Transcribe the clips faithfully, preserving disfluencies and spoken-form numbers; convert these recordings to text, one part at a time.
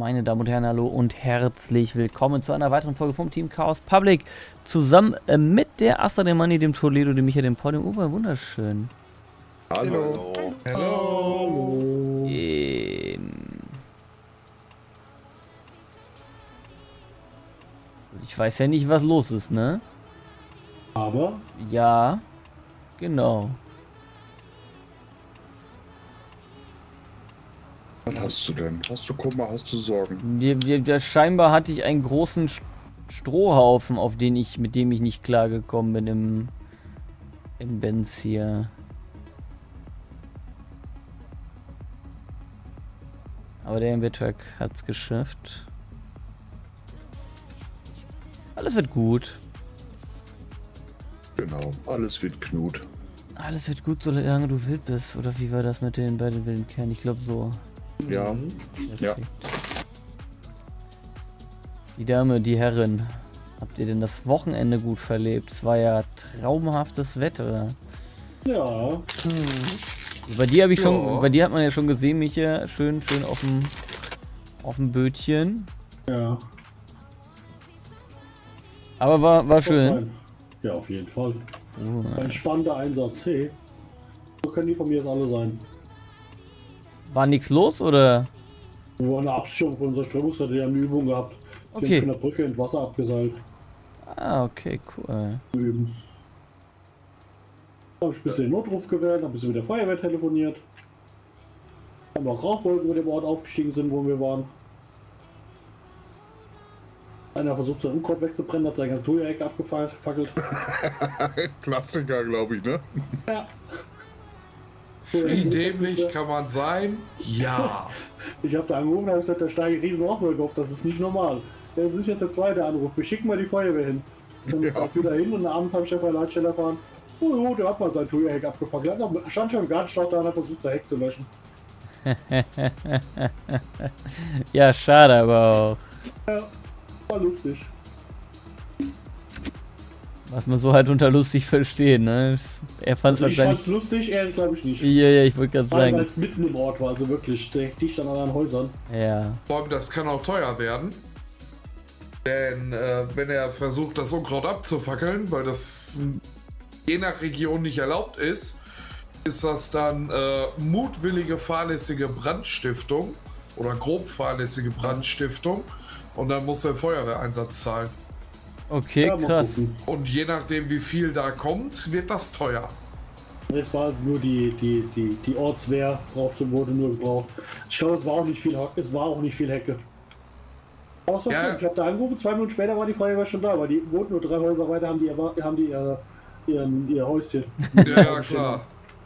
Meine Damen und Herren, hallo und herzlich willkommen zu einer weiteren Folge vom Team Chaos Public. Zusammen äh, mit der Asta, dem Manni, dem Toledo, dem Micha, dem Paul, dem Uwe. Wunderschön. Hallo. Hallo. Hallo. Ähm, ich weiß ja nicht, was los ist, ne? Aber? Ja, genau. Was hast du denn? Hast du Kummer, hast du Sorgen? Wir, wir, wir, scheinbar hatte ich einen großen St- Strohhaufen, auf den ich, mit dem ich nicht klargekommen bin im, im Benz hier. Aber der M B-Truck hat's geschafft. Alles wird gut. Genau, alles wird Knut. Alles wird gut, solange du wild bist. Oder wie war das mit den beiden wilden Kernen? Ich glaube so. Ja, ja. Die Dame, die Herrin. Habt ihr denn das Wochenende gut verlebt? Es war ja traumhaftes Wetter. Ja. Hm. Bei dir habe ich Ja. schon, bei dir hat man ja schon gesehen, Micha, schön, schön auf dem, auf dem Bötchen. Ja. Aber war, war schön. Ja, auf jeden Fall. Uh, Ein spannender Einsatz. Hey. So können die von mir jetzt alle sein. war nichts los oder? Wir waren eine Absicherung von unserer Strömungsseite, die haben eine Übung gehabt. Die Okay. haben von der Brücke ins Wasser abgeseilt. Ah, okay, cool. Üben. Da habe ich ein bisschen den Notruf gewählt, habe ein bisschen mit der Feuerwehr telefoniert. Haben auch Rauchwolken über dem Ort aufgestiegen sind, wo wir waren. Einer versucht sein Unkraut wegzubrennen, hat sein ganzes Tuja-Eck abgefackelt. Klassiker, glaube ich, ne? Ja. Wie dämlich kann man sein? Ja. Ich habe da angerufen und habe gesagt, da steige riesen Rauchwolke auf, das ist nicht normal. Das ist jetzt der zweite Anruf, wir schicken mal die Feuerwehr hin. Dann Ja. ja. wieder hin und abends habe ich auf der Leitstelle erfahren, oh jo, der hat mal sein Tuja-Heck abgefackelt. Er stand schon im Gartenschlauch da und hat versucht, sein Heck zu löschen. Ja, schade aber auch. Ja, war lustig. Was man so halt unter lustig versteht, ne? Er fand es Also ich wahrscheinlich. fand's lustig, er glaube ich nicht. Ja, ja, ich wollte gerade Weil sagen. es mitten im Ort war, also wirklich dicht an anderen Häusern. Ja. Vor allem, das kann auch teuer werden. Denn äh, wenn er versucht, das Unkraut abzufackeln, weil das je nach Region nicht erlaubt ist, ist das dann äh, mutwillige fahrlässige Brandstiftung oder grob fahrlässige Brandstiftung und dann muss er Feuerwehreinsatz zahlen. Okay, Ja, mal krass. gucken. Und je nachdem, wie viel da kommt, wird das teuer. Es war also nur die, die, die, die Ortswehr brauchte, wurde nur gebraucht. Ich glaube, es war auch nicht viel, es war auch nicht viel Hecke. Aber es war Ja. schön. Ich habe da angerufen, zwei Minuten später war die Feuerwehr schon da, weil die wohnten nur drei Häuser weiter, haben die, ihr- haben die ihr, ihren, ihr Häuschen. Ja, ja klar.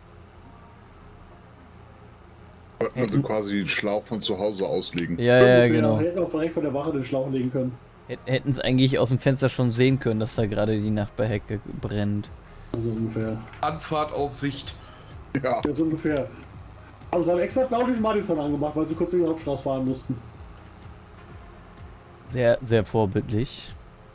Wollten also quasi den Schlauch von zu Hause auslegen. Ja, ja, Ungefähr. genau. Hätten auch direkt von der Wache den Schlauch legen können. Hätten es eigentlich aus dem Fenster schon sehen können, dass da gerade die Nachbarhecke brennt. Also ungefähr. Anfahrt auf Sicht. Ja, Ja, so ungefähr. Aber sie haben extra Blaulicht Madison angemacht, weil sie kurz über die Hauptstraße fahren mussten. Sehr, sehr vorbildlich.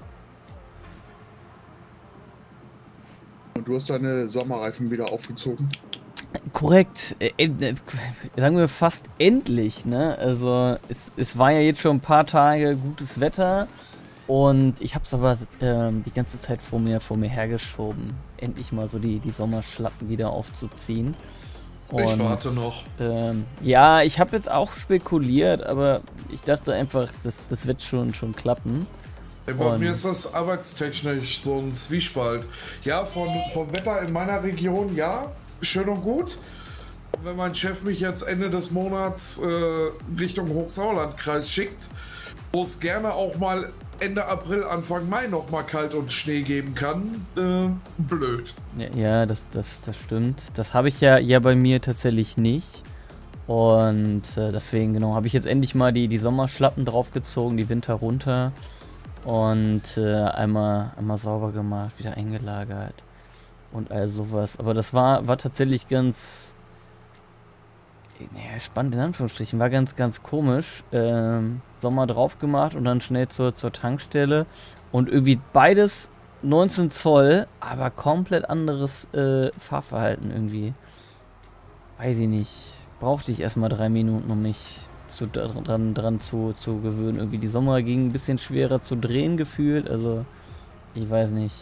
und du hast deine Sommerreifen wieder aufgezogen? Korrekt. Äh, äh, sagen wir fast endlich, ne? Also es, es war ja jetzt schon ein paar Tage gutes Wetter und ich habe es aber ähm, die ganze Zeit vor mir vor mir hergeschoben, endlich mal so die, die Sommerschlappen wieder aufzuziehen. Ich warte noch. Ähm, ja, ich habe jetzt auch spekuliert, aber ich dachte einfach, das, das wird schon, schon klappen. Ey, Bei Und- mir ist das arbeitstechnisch so ein Zwiespalt. Ja, von, vom Wetter in meiner Region, ja, schön und gut. Und wenn mein Chef mich jetzt Ende des Monats äh, Richtung Hochsauerlandkreis schickt, wo es gerne auch mal Ende April, Anfang Mai noch mal kalt und Schnee geben kann, äh, blöd. Ja, ja, das, das, das stimmt. Das habe ich ja, ja bei mir tatsächlich nicht. Und äh, deswegen, genau, habe ich jetzt endlich mal die, die Sommerschlappen draufgezogen, die Winter runter. Und äh, einmal, einmal sauber gemacht, wieder eingelagert. Und all sowas. Aber das war, war tatsächlich ganz... Naja, spannend in Anführungsstrichen. War ganz, ganz komisch. Ähm, Sommer drauf gemacht und dann schnell zur, zur Tankstelle. Und irgendwie beides neunzehn Zoll, aber komplett anderes äh, Fahrverhalten irgendwie. Weiß ich nicht. Brauchte ich erstmal drei Minuten, um mich zu, dran, dran zu, zu gewöhnen. Irgendwie die Sommer ging ein bisschen schwerer zu drehen gefühlt, also ich weiß nicht.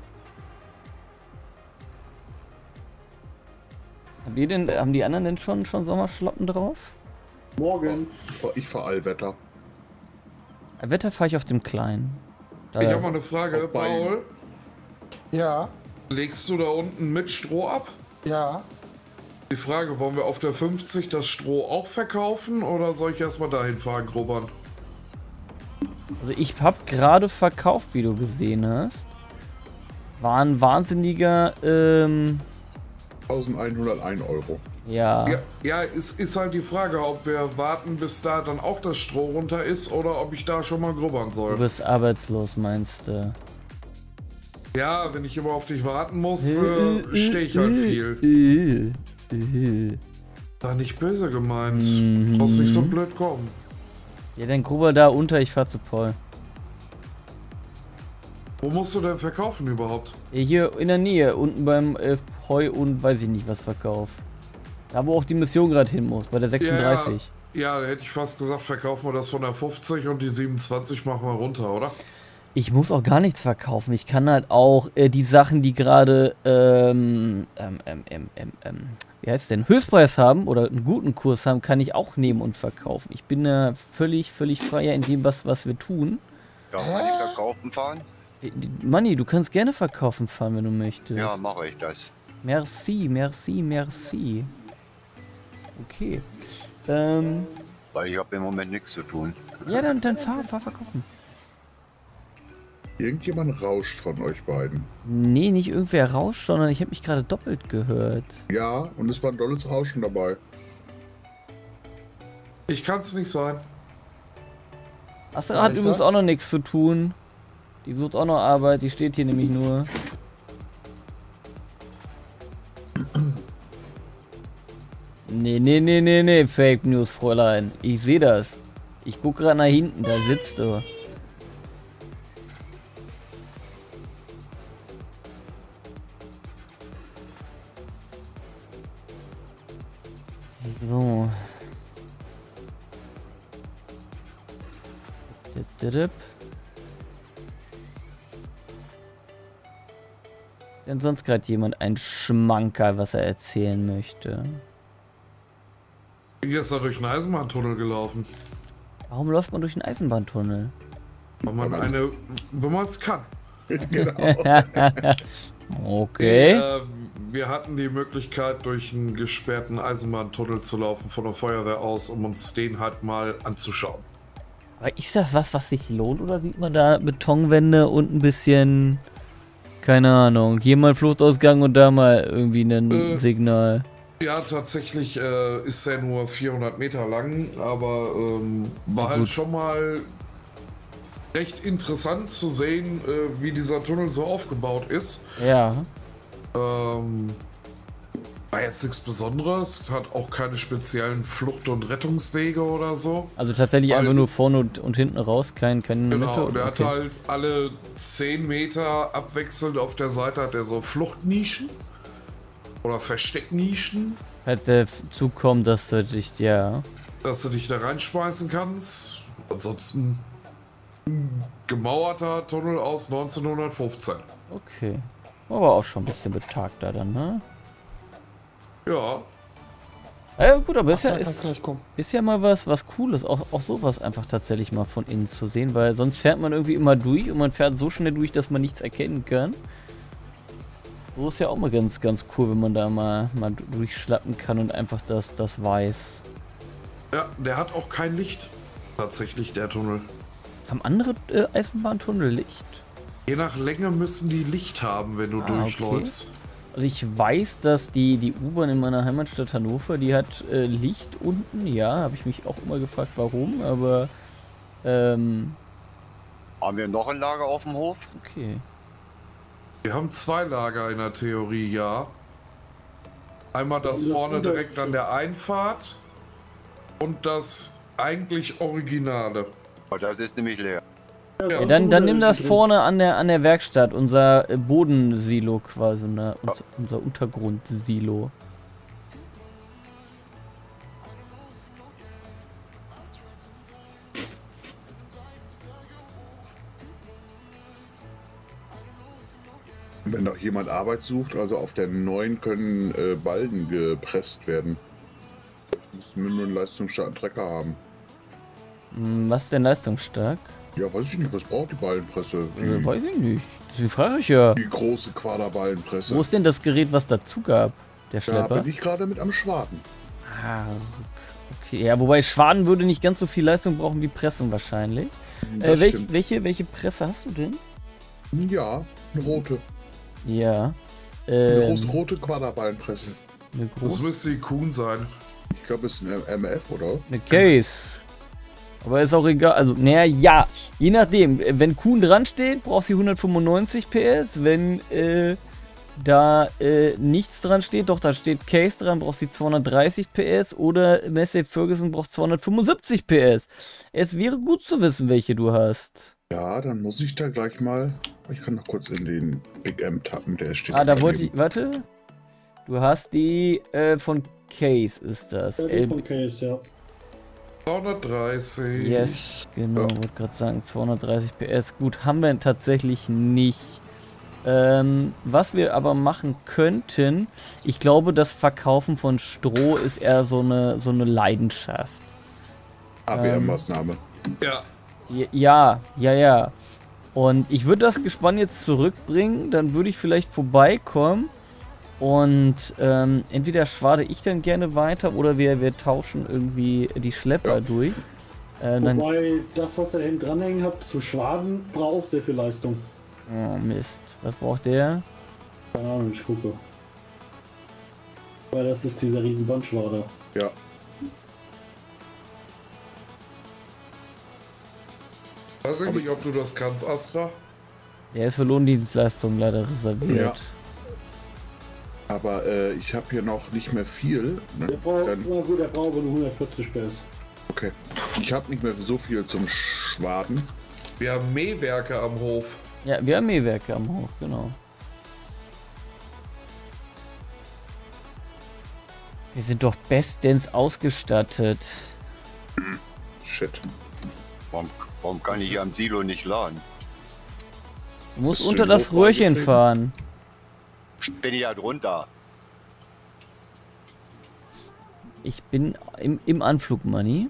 Habt ihr denn, haben die anderen denn schon, schon Sommerschlappen drauf? Morgen. Ich fahr Allwetter. Wetter fahre ich auf dem Kleinen. Da, Ich habe mal eine Frage, Auf Beinen. Paul. Ja, Legst du da unten mit Stroh ab? ja. Die Frage, wollen wir auf der fünfzig das Stroh auch verkaufen oder soll ich erstmal dahin fahren, Grubbern? also ich habe gerade verkauft, wie du gesehen hast. War ein wahnsinniger, ähm, eintausendeinhunderteins Euro. ja. Ja, ja es ist halt die Frage, ob wir warten, bis da dann auch das Stroh runter ist oder ob ich da schon mal grubbern Du soll. bist arbeitslos, meinst du? Ja, wenn ich immer auf dich warten muss, äh, stehe ich halt viel. viel. Äh. Da nicht böse gemeint. Mhm. Brauchst nicht so blöd kommen. Ja, dann Gruber da unter, ich fahr zu Paul. Wo musst du denn verkaufen überhaupt? Ja, hier in der Nähe, unten beim äh, Heu und weiß ich nicht was Verkauf. Da wo auch die Mission gerade hin muss, bei der sechsunddreißig. Ja, da hätte ich fast gesagt, verkaufen wir das von der fünfzig und die siebenundzwanzig machen wir runter, oder? Ich muss auch gar nichts verkaufen. Ich kann halt auch äh, die Sachen, die gerade ähm, ähm, ähm, ähm, ähm, ähm, wie heißt es denn, Höchstpreis haben oder einen guten Kurs haben, kann ich auch nehmen und verkaufen. Ich bin da völlig, völlig freier in dem, was, was wir tun. Darf man nicht verkaufen fahren? Äh, Manni, du kannst gerne verkaufen fahren, wenn du möchtest. Ja, mache ich das. Merci, merci, merci. Okay. Ähm, Weil ich habe im Moment nichts zu tun. ja, dann, dann fahr, fahr verkaufen. Irgendjemand rauscht von euch beiden. Nee, nicht irgendwer rauscht, sondern ich habe mich gerade doppelt gehört. Ja, und es war ein dolles Rauschen dabei. Ich kann es nicht sein. Astra War hat ich übrigens das? auch noch nichts zu tun. Die sucht auch noch Arbeit, die steht hier nämlich nur. Nee, nee, nee, nee, nee, Fake News, Fräulein. Ich sehe das. Ich guck gerade nach hinten, da sitzt du. So. Dip. Denn sonst gerade jemand ein Schmankerl, was er erzählen möchte. Ich bin gestern durch einen Eisenbahntunnel gelaufen. Warum läuft man durch einen Eisenbahntunnel? Wenn man Weil man's- eine, wenn man es kann. Genau. Okay. Äh, wir hatten die Möglichkeit, durch einen gesperrten Eisenbahntunnel zu laufen von der Feuerwehr aus, um uns den halt mal anzuschauen. Aber ist das was, was sich lohnt, oder sieht man da Betonwände und ein bisschen, keine Ahnung, hier mal Fluchtausgang und da mal irgendwie ein Äh. Signal? Ja, tatsächlich äh, ist er nur vierhundert Meter lang, aber ähm, war Ja, halt gut. schon mal recht interessant zu sehen, äh, wie dieser Tunnel so aufgebaut ist. Ja. Ähm, war jetzt nichts Besonderes, hat auch keine speziellen Flucht- und Rettungswege oder so. Also tatsächlich Weil- einfach nur vorne und, und hinten raus, kein, kein Mitte. Genau, und der Okay. hat halt alle zehn Meter abwechselnd auf der Seite hat er so Fluchtnischen oder Verstecknischen, Falls der Zug kommt, dass du dich, ja. dass du dich da reinschmeißen kannst. Ansonsten ein gemauerter Tunnel aus neunzehnhundertfünfzehn. Okay. Aber auch schon ein bisschen betagter dann, ne? Ja, Ja gut, aber ist ja, Astra, kannst ist, gleich kommen. ist ja mal was, was Cooles, auch, auch sowas einfach tatsächlich mal von innen zu sehen, weil sonst fährt man irgendwie immer durch und man fährt so schnell durch, dass man nichts erkennen kann. So ist ja auch mal ganz, ganz cool, wenn man da mal, mal durchschlappen kann und einfach das, das weiß. ja, der hat auch kein Licht. Tatsächlich, der Tunnel. Haben andere äh, Eisenbahntunnel Licht? Je nach Länge müssen die Licht haben, wenn du Ah, durchläufst. Also ich weiß, dass die, die U-Bahn in meiner Heimatstadt Hannover, die hat äh, Licht unten, ja, habe ich mich auch immer gefragt, warum, aber ähm, Haben wir noch ein Lager auf dem Hof? okay. Wir haben zwei Lager in der Theorie, ja. Einmal das Und das vorne unter- direkt an der Einfahrt und das eigentlich Originale. Weil das ist nämlich leer. Ja, dann, dann nimm das vorne an der, an der Werkstatt, unser äh, Bodensilo quasi, unser, unser, unser Untergrundsilo. Wenn doch jemand Arbeit sucht, also auf der neuen können äh, Balken gepresst werden. Müssen wir nur einen leistungsstarken Trecker haben. Hm, was ist denn leistungsstark? Ja, weiß ich nicht, was braucht die Ballenpresse? Die, Äh, weiß ich nicht. Die frage ich ja. die große Quaderballenpresse. Wo ist denn das Gerät, was dazu gab? Der Da Schlepper? bin ich gerade mit am Schwaden. Ah, okay. Ja, wobei Schwaden würde nicht ganz so viel Leistung brauchen wie Pressung wahrscheinlich. Das Äh, welch, stimmt. welche, welche Presse hast du denn? Ja, eine rote. Ja. Eine Ähm, große rote Quaderballenpresse. eine Das große. müsste die Kuhn sein. Ich glaube, es ist ein M F, oder? Eine Case. Aber ist auch egal. Also, naja, ja. Je nachdem. Wenn Kuhn dran steht, braucht sie hundertfünfundneunzig P S. Wenn äh, da äh, nichts dran steht, doch da steht Case dran, braucht sie zweihundertdreißig P S. Oder Massey Ferguson braucht zweihundertfünfundsiebzig P S. Es wäre gut zu wissen, welche du hast. Ja, dann muss ich da gleich mal. Ich kann noch kurz in den Big M tappen, der steht. Ah, da daneben. wollte ich. Warte. Du hast die äh, von Case, ist das. Ja, die L von Case, ja. zweihundertdreißig. Yes, genau, Ja. wollte gerade sagen, zweihundertdreißig P S. Gut, haben wir tatsächlich nicht. Ähm, was wir aber machen könnten, ich glaube, das Verkaufen von Stroh ist eher so eine, so eine Leidenschaft. A B M-Maßnahme. Ja. J- Ja, ja, ja. Und ich würde das Gespann jetzt zurückbringen, dann würde ich vielleicht vorbeikommen und ähm, entweder schwade ich dann gerne weiter oder wir, wir tauschen irgendwie die Schlepper Ja. durch. Äh, dann, Wobei das, was er hinten dranhängen hat, zu Schwaden, braucht auch sehr viel Leistung. oh Mist, was braucht der? Keine Ahnung, ich gucke. Weil das ist dieser riesen Bandschwader. Ja. Weiß ich nicht, ob du das kannst, Astra. Der ist für Lohndienstleistungen leider reserviert. Aber äh, ich habe hier noch nicht mehr viel. Der Ne? braucht, Dann, na gut, der braucht aber nur hundertvierzig P S. okay. Ich habe nicht mehr so viel zum Schwaden. Wir haben Mähwerke am Hof. Ja, wir haben Mähwerke am Hof, genau. Wir sind doch bestens ausgestattet. Shit. Warum, warum kann ich hier am Silo nicht laden? Du musst Bist du unter in das Hochbau Röhrchen getreten? fahren. Bin ich ja drunter. Ich bin im, im Anflug, Money.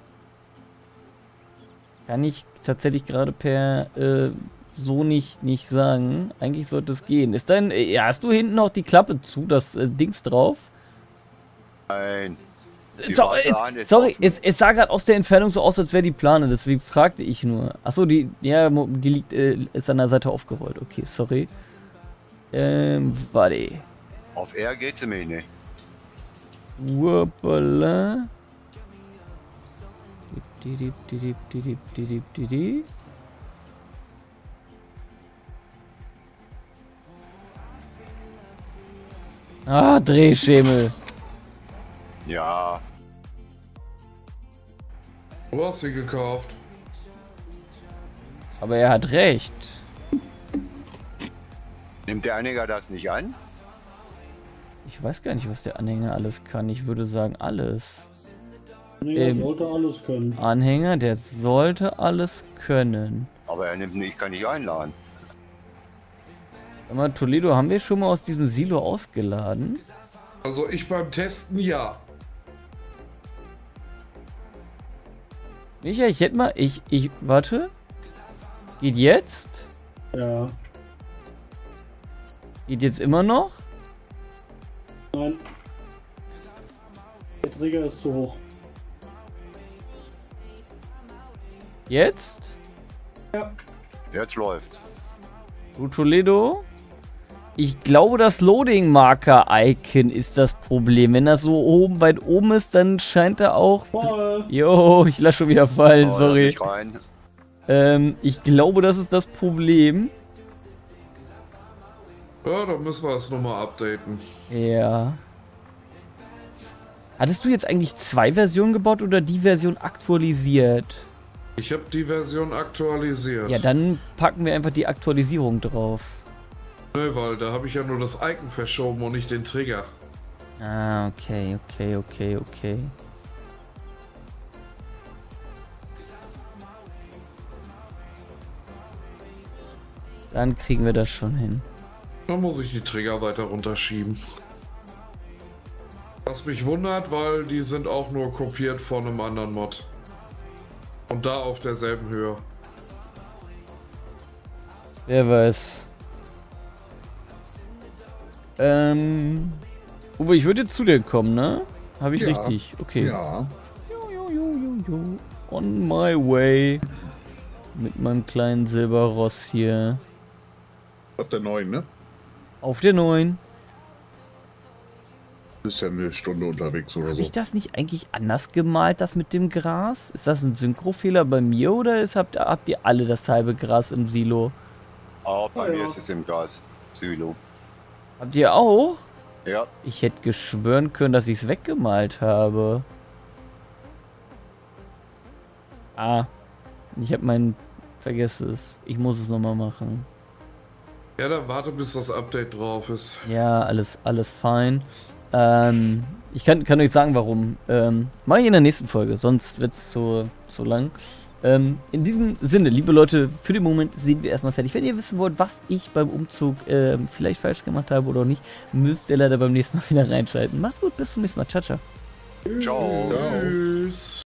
Kann ich tatsächlich gerade per äh, so nicht, nicht sagen. Eigentlich sollte es gehen. Ist dein, äh, ja, hast du hinten auch die Klappe zu, das äh, Dings drauf? Nein. Die So, Radbahn es, ist sorry, offen. es, es sah gerade aus der Entfernung so aus, als wäre die Plane, deswegen fragte ich nur. Achso, die, ja, mo- die liegt, äh, ist an der Seite aufgerollt. Okay, sorry. Ähm, warte. Auf R geht sie mir nicht. Wuppala. Dip, dip, dip, dip, dip, dip, dip, dip. Ah, Drehschemel. Ja, Du hast sie gekauft. Aber er hat recht. nimmt der Anhänger das nicht an? Ich weiß gar nicht, was der Anhänger alles kann. Ich würde sagen, alles. Nee, Ähm. er sollte alles können. Anhänger, der sollte alles können. Aber er nimmt nicht, ich kann nicht einladen. Sag mal, Toledo, haben wir schon mal aus diesem Silo ausgeladen? Also ich beim Testen ja. Micha, ich hätte mal. Ich, ich. Warte. Geht jetzt? Ja. Geht jetzt immer noch? Nein. Der Trigger ist zu hoch. Jetzt? Jetzt läuft. Du Toledo? Ich glaube, das Loading-Marker-Icon ist das Problem. Wenn das so oben weit oben ist, dann scheint er auch. Voll. Jo, ich lass schon wieder fallen, Oh, sorry. nicht rein. Ähm, ich glaube, das ist das Problem. Ja, dann müssen wir es nochmal updaten. Ja. Hattest du jetzt eigentlich zwei Versionen gebaut oder die Version aktualisiert? Ich habe die Version aktualisiert. Ja, dann packen wir einfach die Aktualisierung drauf. Nö, weil da habe ich ja nur das Icon verschoben und nicht den Trigger. Ah, okay, okay, okay, okay. Dann kriegen wir das schon hin. Dann muss ich die Trigger weiter runterschieben. Was mich wundert, weil die sind auch nur kopiert von einem anderen Mod. Und da auf derselben Höhe. Wer weiß. Ähm. Uwe, ich würde jetzt zu dir kommen, ne? Habe ich Ja. richtig? Okay. Ja. Jo, jo, jo, jo, jo. On my way. Mit meinem kleinen Silberross hier. Auf der neuen, ne? Auf der neuen. Ist ja eine Stunde unterwegs oder Habe so. ich das nicht eigentlich anders gemalt, das mit dem Gras? Ist das ein Synchrofehler bei mir oder ist, habt, habt ihr alle das halbe Gras im Silo? Aber bei Ja, mir ja. ist es im Gas. Silo. Habt ihr auch? Ja, Ich hätte geschwören können, dass ich es weggemalt habe. Ah. Ich habe meinen... Vergiss es. Ich muss es nochmal machen. Ja, dann warte, bis das Update drauf ist. Ja, alles, alles fein. Ähm, ich kann, kann euch sagen, warum. Ähm, mache ich in der nächsten Folge, sonst wird es zu, zu lang. Ähm, in diesem Sinne, liebe Leute, für den Moment sind wir erstmal fertig. Wenn ihr wissen wollt, was ich beim Umzug ähm, vielleicht falsch gemacht habe oder nicht, müsst ihr leider beim nächsten Mal wieder reinschalten. Macht's gut, bis zum nächsten Mal. Ciao, ciao. ciao. Ja. Tschüss.